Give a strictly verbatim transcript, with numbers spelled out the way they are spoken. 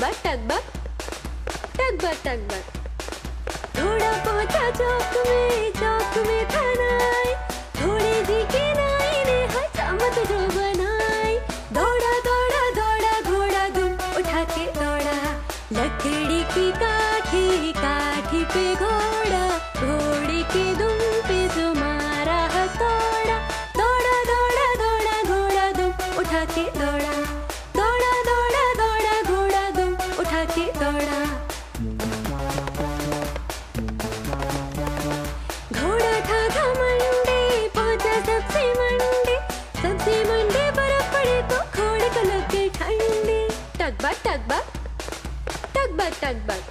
टकबक टकबक टकबक टकबक। घोड़ा पहुंचा चौक में, चौक में था नाई, घोड़े जी के नाई ने हजामत जो बनाई। दौड़ा दौड़ा दौड़ा घोड़ा दुम उठा के दौड़ा, लकड़ी की काठी काठी पे घोड़ा, घोड़े के दुम पे जो मारा हथौड़ा। दौड़ा दौड़ा दौड़ा घोड़ा दुम उठा के दौड़ा, दौड़ा दौड़ा दौड़ा घोड़ा दुम उठा के दौड़ा। घोड़ा था घमंडे, पहुंचा सबसे मंडे, सबसे मंडे बर्फ पड़े तो घोड़े को लगे ठंडे। टकबक टकबक टकबक टकबक।